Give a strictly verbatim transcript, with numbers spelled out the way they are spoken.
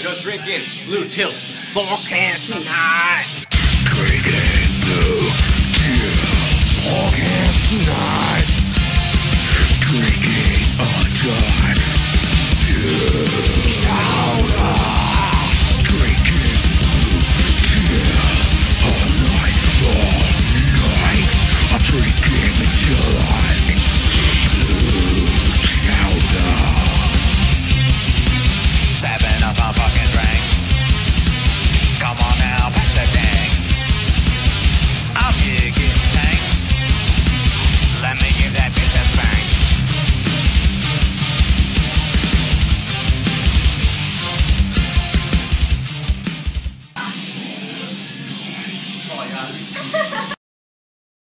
Go drinking Blue Tilt. Forecast tonight. Drinking blue till forecast tonight.